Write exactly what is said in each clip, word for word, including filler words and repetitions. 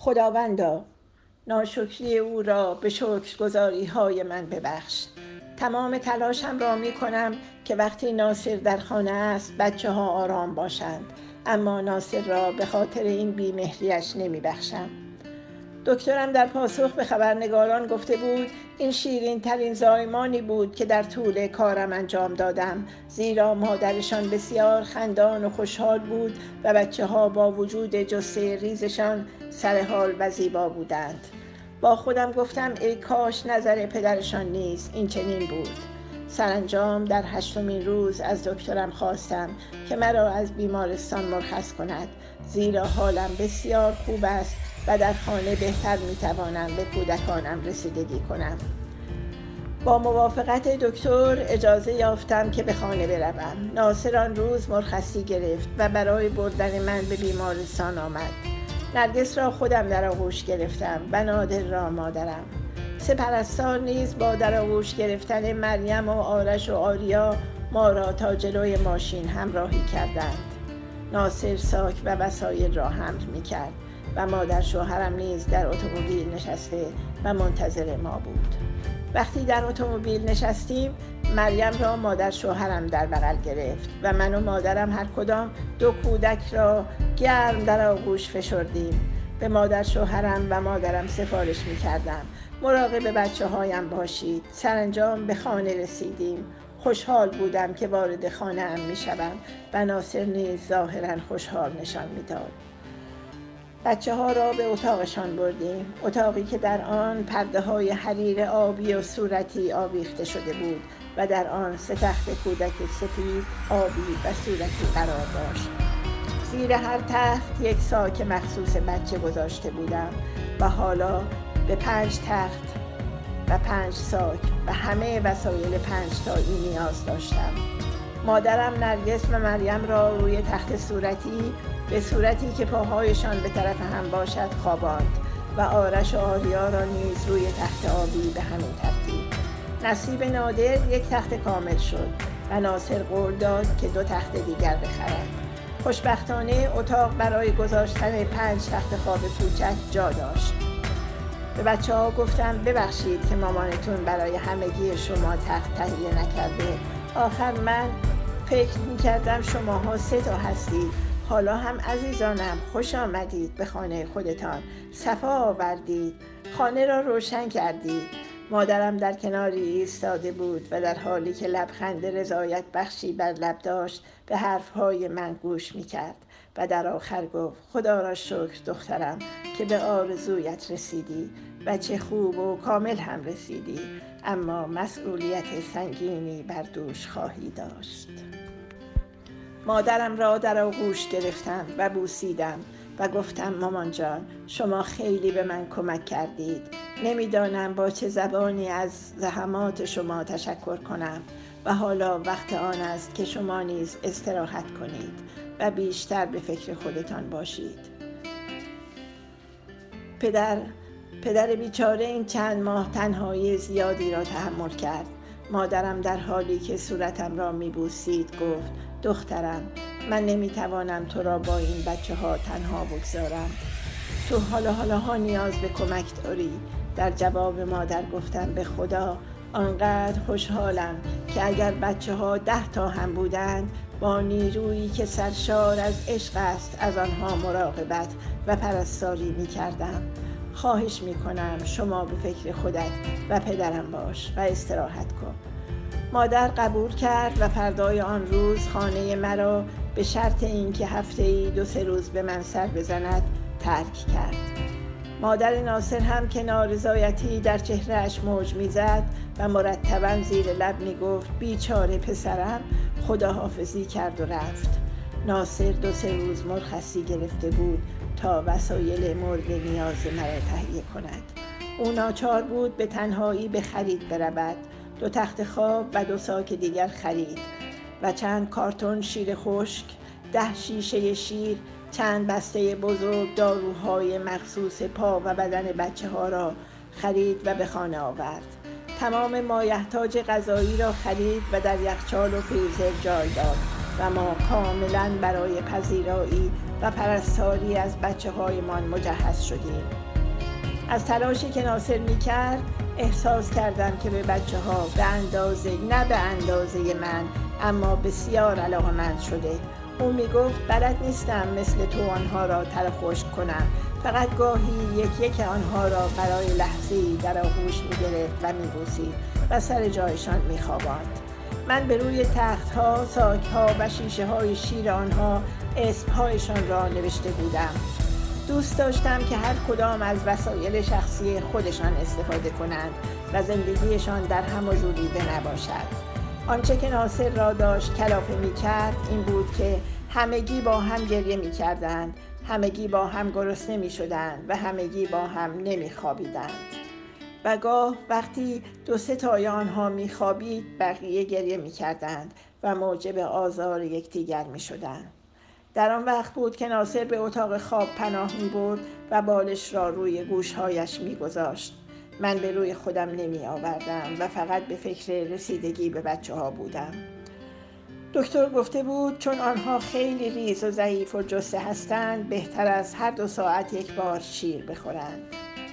خداوندا، ناشکری او را به شکرگزاری های من ببخش. تمام تلاشم را می کنم که وقتی ناصر در خانه است بچه ها آرام باشند، اما ناصر را به خاطر این بیمهریش نمی بخشم. دکترم در پاسخ به خبرنگاران گفته بود این شیرین ترین زایمانی بود که در طول کارم انجام دادم، زیرا مادرشان بسیار خندان و خوشحال بود و بچه ها با وجود جثه ریزشان سرحال و زیبا بودند. با خودم گفتم ای کاش نظر پدرشان نیز این چنین بود. سرانجام در هشتمین روز از دکترم خواستم که مرا از بیمارستان مرخص کند، زیرا حالم بسیار خوب است و در خانه بهتر میتوانم به کودکانم رسیدگی کنم. با موافقت دکتر اجازه یافتم که به خانه بروم. ناصر آن روز مرخصی گرفت و برای بردن من به بیمارستان آمد. نرگس را خودم در آغوش گرفتم و نادر را مادرم. سه پرستار نیز با در آغوش گرفتن مریم و آرش و آریا ما را تا جلوی ماشین همراهی کردند. ناصر ساک و وسایل را حمل می‌کرد و مادر شوهرم نیز در اتومبیل نشسته و منتظر ما بود. وقتی در اتومبیل نشستیم، مریم را مادر شوهرم در بغل گرفت و من و مادرم هر کدام دو کودک را گرم در آغوش فشردیم. به مادر شوهرم و مادرم سفارش می کردم مراقب بچه هایم باشید. سرانجام به خانه رسیدیم. خوشحال بودم که وارد خانه ام می شدم و ناصر نیز ظاهراً خوشحال نشان می داد. بچه ها را به اتاقشان بردیم، اتاقی که در آن پرده های حریر آبی و صورتی آویخته شده بود و در آن سه تخت کودک سفید، آبی و صورتی قرار داشت. زیر هر تخت یک ساک مخصوص بچه گذاشته بودم و حالا به پنج تخت و پنج ساک و همه وسایل پنج تایی نیاز داشتم. مادرم نرگس و مریم را روی تخت صورتی به صورتی که پاهایشان به طرف هم باشد خواباند و آرش و آریا را نیز روی تخت آبی به همین ترتیب. نصیب نادر یک تخت کامل شد و ناصر قول داد که دو تخت دیگر بخرد. خوشبختانه اتاق برای گذاشتن پنج تخت خواب کوچک جا داشت. به بچه ها گفتم ببخشید که مامانتون برای همگی شما تخت تهیه نکرده. آخر من فکر می‌کردم شماها سه تا هستید. حالا هم عزیزانم خوش آمدید به خانه خودتان. صفا آوردید. خانه را روشن کردید. مادرم در کناری ایستاده بود و در حالی که لبخند رضایت بخشی بر لب داشت به حرفهای من گوش می‌کرد و در آخر گفت خدا را شکر دخترم که به آرزویت رسیدی و چه خوب و کامل هم رسیدی، اما مسئولیت سنگینی بر دوش خواهی داشت. مادرم را در آغوش گرفتم و بوسیدم و گفتم مامان جان شما خیلی به من کمک کردید. نمیدانم با چه زبانی از زحمات شما تشکر کنم و حالا وقت آن است که شما نیز استراحت کنید و بیشتر به فکر خودتان باشید. پدر پدر بیچاره این چند ماه تنهایی زیادی را تحمل کرد. مادرم در حالی که صورتم را میبوسید گفت دخترم من نمیتوانم تو را با این بچه ها تنها بگذارم. تو حالا حالا ها نیاز به کمک داری. در جواب مادر گفتم به خدا آنقدر خوشحالم که اگر بچه ها ده تا هم بودند با نیرویی که سرشار از عشق است از آنها مراقبت و پرستاری میکردم. خواهش میکنم شما به فکر خودت و پدرم باش و استراحت کن. مادر قبول کرد و فردای آن روز خانه مرا به شرط اینکه هفته‌ای دو سه روز به من سر بزند ترک کرد. مادر ناصر هم که نارضایتی در چهرهش موج میزد و مرتباً زیر لب میگفت بیچاره پسرم خداحافظی کرد و رفت. ناصر دو سه روز مرخصی گرفته بود تا وسایل مورد نیاز مرا تهیه کند. او ناچار بود به تنهایی به خرید برود. دو تخت خواب و دو ساک دیگر خرید و چند کارتون شیر خشک، ده شیشه شیر، چند بسته بزرگ داروهای مخصوص پا و بدن بچه ها را خرید و به خانه آورد. تمام مایحتاج غذایی را خرید و در یخچال و فریزر جای داد و ما کاملا برای پذیرایی و پرستاری از بچه هایمان مجهز شدیم. از تلاشی که ناصر می کرد احساس کردم که به بچه ها به اندازه نه به اندازه من اما بسیار علاقه‌مند شده. او می گفت بلد نیستم مثل تو آنها را تر خشک کنم، فقط گاهی یک یک آنها را برای لحظه‌ای در آغوش می گرفت و می بوسید و سر جایشان می خواباند. من به روی تخت‌ها، ساک‌ها و شیشه‌های شیر آنها اسم‌هایشان را نوشته بودم. دوست داشتم که هر کدام از وسایل شخصی خودشان استفاده کنند و زندگیشان در هم و ژولیده نباشد. آنچه که ناصر را داشت کلافه می کرد این بود که همگی با هم گریه می کردند، همگی با هم گرسنه می شدند و همگی با هم نمی خوابیدند. و گاه وقتی دو سه تای آنها می خوابید بقیه گریه می کردند و موجب آزار یکدیگر می شدند. در آن وقت بود که ناصر به اتاق خواب پناه می برد و بالش را روی گوشهایش می گذاشت. من به روی خودم نمی آوردم و فقط به فکر رسیدگی به بچه ها بودم. دکتر گفته بود چون آنها خیلی ریز و ضعیف و جثه هستند بهتر از هر دو ساعت یک بار شیر بخورند.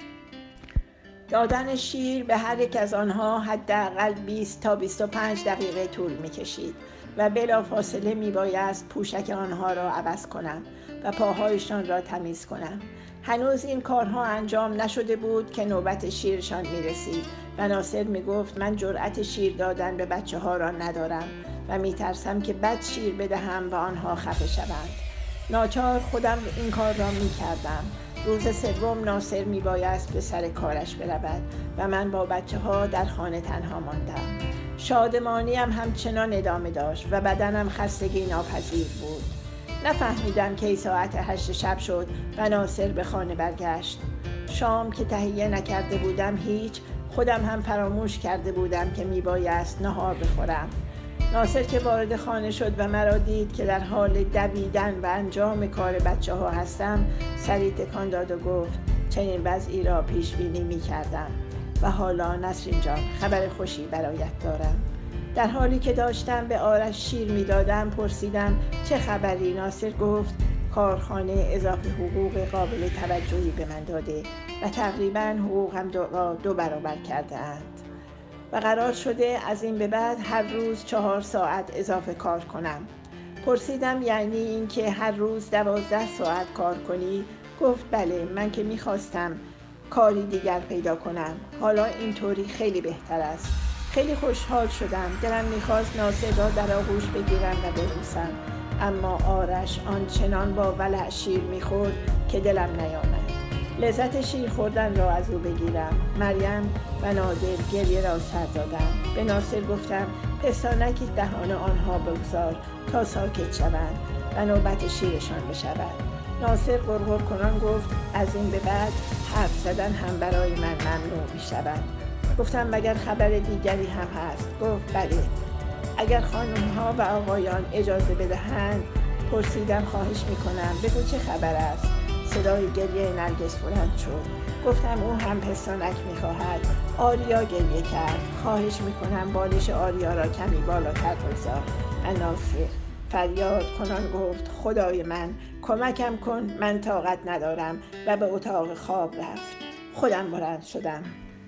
دادن شیر به هر یک از آنها حداقل بیست تا بیست و پنج دقیقه طول می کشید و بلافاصله می بایست پوشک آنها را عوض کنم و پاهایشان را تمیز کنم. هنوز این کارها انجام نشده بود که نوبت شیرشان می رسید و ناصر می گفت من جرأت شیر دادن به بچه ها را ندارم و می ترسم که بد شیر بدهم و آنها خفه شوند. ناچار خودم این کار را می کردم. روز سوم ناصر می بایست به سر کارش برود و من با بچه ها در خانه تنها ماندم. شادمانیم همچنان ادامه داشت و بدنم خستگی ناپذیر بود. نفهمیدم کی ساعت هشت شب شد و ناصر به خانه برگشت. شام که تهیه نکرده بودم هیچ، خودم هم فراموش کرده بودم که می بایست نهار بخورم. ناصر که وارد خانه شد و مرا دید که در حال دویدن و انجام کار بچه ها هستم سری تکان داد و گفت چنین وضعی را پیش بینی می کردم و حالا نسرین جان خبر خوشی برایت دارم. در حالی که داشتم به آرش شیر می دادم پرسیدم چه خبری؟ ناصر گفت کارخانه اضافه حقوق قابل توجهی به من داده و تقریباً حقوقم دو, دو برابر کرده اند و قرار شده از این به بعد هر روز چهار ساعت اضافه کار کنم. پرسیدم یعنی این که هر روز دوازده ساعت کار کنی؟ گفت بله، من که میخواستم کاری دیگر پیدا کنم. حالا اینطوری خیلی بهتر است. خیلی خوشحال شدم. دلم میخواست ناصر را در آغوش بگیرم و ببوسم، اما آرش آنچنان با ولع شیر میخورد که دلم نیامد لذت شیر خوردن را از او بگیرم. مریم و نادر گریه را سر دادند. به ناصر گفتم پستانکی دهان آنها بگذار تا ساکت شوند و نوبت شیرشان بشود. ناصر غرغر کنان گفت از این به بعد حرف زدن هم برای من ممنوع می شود. گفتم مگر خبر دیگری هم هست؟ گفت بله، اگر خانم ها و آقایان اجازه بدهند. پرسیدم خواهش می کنم بگو چه خبر است؟ صدای گریه نرگس بلند شد. گفتم او هم پستانک می خواهد. آریا گریه کرد. خواهش می کنم بالش آریا را کمی بالاتر بگذار. و ناصر فریاد کنان گفت خدای من کمکم کن، من طاقت ندارم و به اتاق خواب رفت. خودم بلند شدم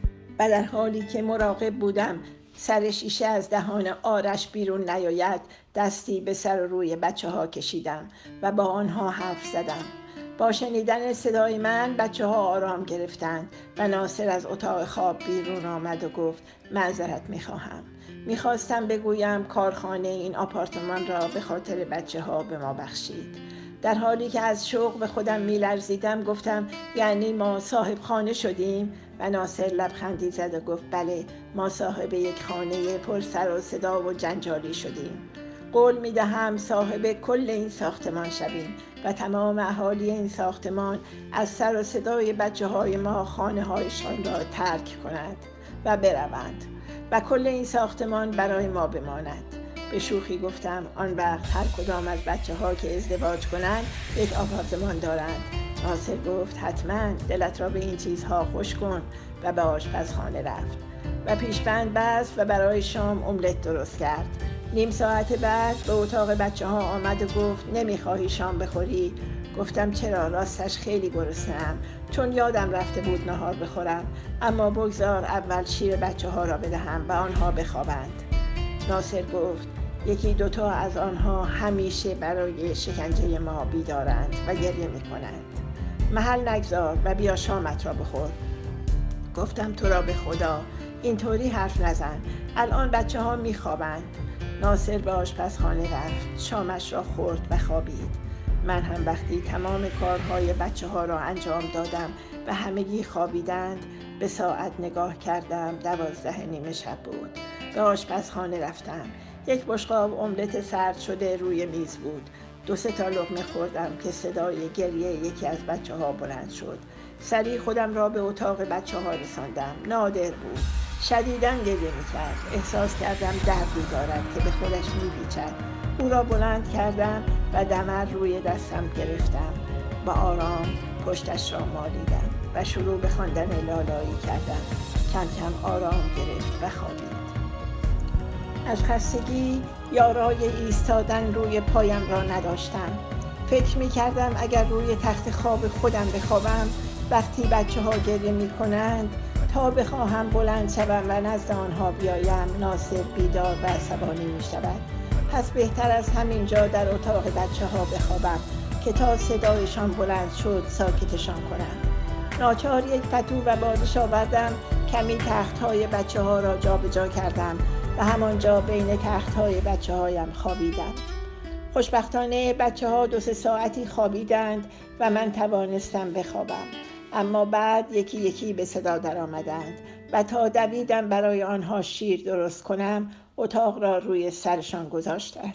و در حالی که مراقب بودم سر شیشه از دهان آرش بیرون نیاید دستی به سر و روی بچه ها کشیدم و با آنها حرف زدم. با شنیدن صدای من بچه ها آرام گرفتند و ناصر از اتاق خواب بیرون آمد و گفت معذرت میخواهم. میخواستم بگویم کارخانه این آپارتمان را به خاطر بچه ها به ما بخشید. در حالی که از شوق به خودم میلرزیدم گفتم یعنی ما صاحب خانه شدیم؟ و ناصر لبخندی زد و گفت بله، ما صاحب یک خانه پر سر و صدا و جنجالی شدیم. قول میدهم صاحب کل این ساختمان شویم و تمام اهالی این ساختمان از سر و صدای بچه های ما خانه هایشان را ترک کنند و بروند و کل این ساختمان برای ما بماند. به شوخی گفتم آن وقت هر کدام از بچه ها که ازدواج کنند یک آپارتمان دارند. ناصر گفت حتما، دلت را به این چیزها خوش کن و به آشپزخانه رفت و پیشبند بست و برای شام املت درست کرد. نیم ساعت بعد به اتاق بچه ها آمد و گفت نمیخواهی شام بخوری؟ گفتم چرا، راستش خیلی گرسنه‌ام، چون یادم رفته بود نهار بخورم، اما بگذار اول شیر بچه ها را بدهم و آنها بخوابند. ناصر گفت یکی دوتا از آنها همیشه برای شکنجه ما بیدارند و گریه میکنند. محل نگذار و بیا شامت را بخور. گفتم تو را به خدا اینطوری حرف نزن، الان بچه ها میخوابند. ناصر به آشپزخانه رفت، شامش را خورد و خوابید. من هم وقتی تمام کارهای بچه ها را انجام دادم و همگی خوابیدند به ساعت نگاه کردم، دوازده نیمه شب بود. به آشپزخانه رفتم. یک بشقاب املت سرد شده روی میز بود. دو سه تا لقمه خوردم که صدای گریه یکی از بچه ها بلند شد. سریع خودم را به اتاق بچه ها رساندم. نادر بود. شدیداً گریه می‌کرد. احساس کردم دردی دارد که به خودش می‌پیچد. او را بلند کردم و دمر روی دستم گرفتم. با آرام پشتش را مالیدم و شروع به خواندن لالایی کردم. کم کم آرام گرفت و خوابید. از خستگی یارای ایستادن روی پایم را نداشتم. فکر می‌کردم اگر روی تخت خواب خودم بخوابم وقتی بچه ها گریه می‌کنند تا بخواهم بلند شوم و نزد آنها بیایم ناصر بیدار و عصبانی می‌شود. پس بهتر از همینجا در اتاق بچه ها بخوابم که تا صدایشان بلند شد ساکتشان کنم. ناچار یک پتو و بالش آوردم، کمی تخت‌های بچه ها را جا به جا کردم و همانجا بین تخت‌های بچه هایم خوابیدم. خوشبختانه بچه ها دو سه ساعتی خوابیدند و من توانستم بخوابم، اما بعد یکی یکی به صدا در آمدند و تا دویدم برای آنها شیر درست کنم اتاق را روی سرشان گذاشتند.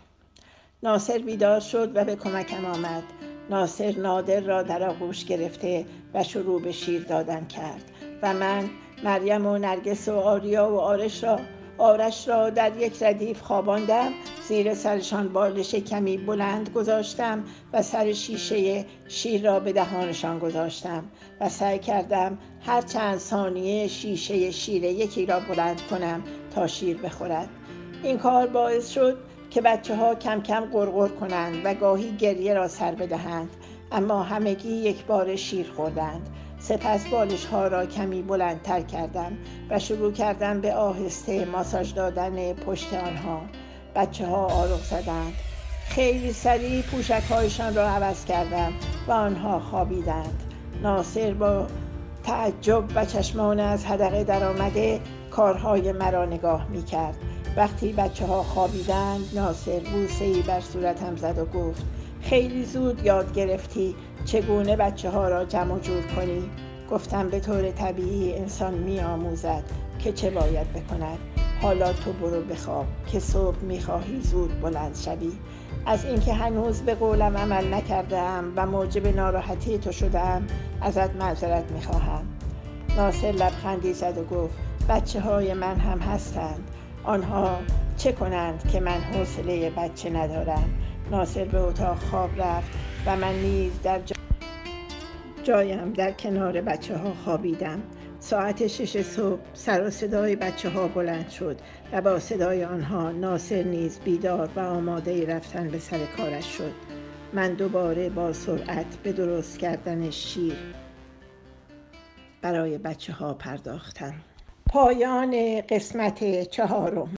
ناصر بیدار شد و به کمکم آمد. ناصر نادر را در آغوش گرفته و شروع به شیر دادن کرد و من مریم و نرگس و آریا و آرش را آرش را در یک ردیف خواباندم. زیر سرشان بالش کمی بلند گذاشتم و سر شیشه شیر را به دهانشان گذاشتم و سعی کردم هر چند ثانیه شیشه شیر یکی را بلند کنم تا شیر بخورد. این کار باعث شد که بچه ها کم کم غرغر کنند و گاهی گریه را سر بدهند، اما همگی یک بار شیر خوردند. سپس بالش ها را کمی بلندتر کردم و شروع کردم به آهسته ماساژ دادن پشت آنها. بچه ها آروغ زدند. خیلی سریع پوشک هایشان را عوض کردم و آنها خوابیدند. ناصر با تعجب و چشمان از حدقه در آمده کارهای مرا نگاه می کرد. وقتی بچه ها خوابیدند ناصر بوسه‌ای بر صورتم زد و گفت خیلی زود یاد گرفتی چگونه بچه ها را جمع جور کنی. گفتم به طور طبیعی انسان می آموزد که چه باید بکند. حالا تو برو بخواب که صبح می خواهی زود بلند شوی. از اینکه هنوز به قولم عمل نکردم و موجب ناراحتی تو شدم ازت معذرت می خواهم. ناصر لبخندی زد و گفت بچه های من هم هستند. آنها چه کنند که من حوصله بچه ندارم. ناصر به اتاق خواب رفت و من نیز در جایم در کنار بچه ها خوابیدم. ساعت شش صبح سر و صدای بچه ها بلند شد و با صدای آنها ناصر نیز بیدار و آماده رفتن به سر کارش شد. من دوباره با سرعت به درست کردن شیر برای بچه ها پرداختم. پایان قسمت چهارم.